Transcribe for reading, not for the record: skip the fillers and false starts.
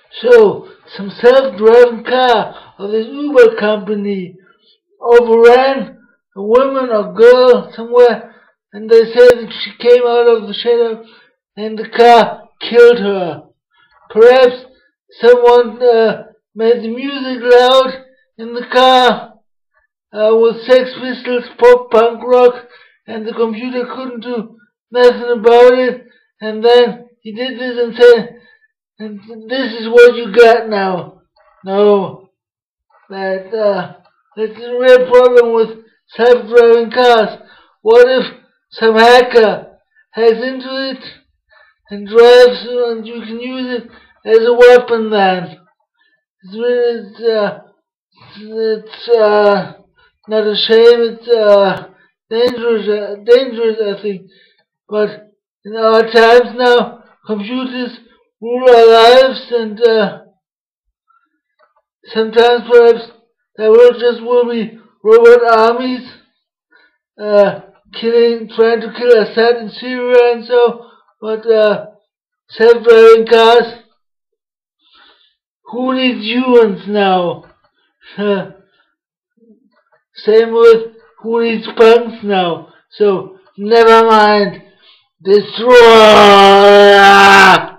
So, some self-driving car of this Uber company overran a woman or girl somewhere, and they said that she came out of the shadow and the car killed her. Perhaps someone made the music loud in the car with Sex Pistols, pop punk rock, and the computer couldn't do nothing about it, and then he did this and said, and this is what you got now. No, that's a real problem with self-driving cars. What if some hacker hacks into it and drives and you can use it as a weapon then? It's not a shame, it's dangerous I think. But in our times now, computers rule our lives and sometimes perhaps there will be robot armies trying to kill Assad in Syria and so. But self-driving cars, who needs humans now? Same with who needs punks now. So never mind. Destroy.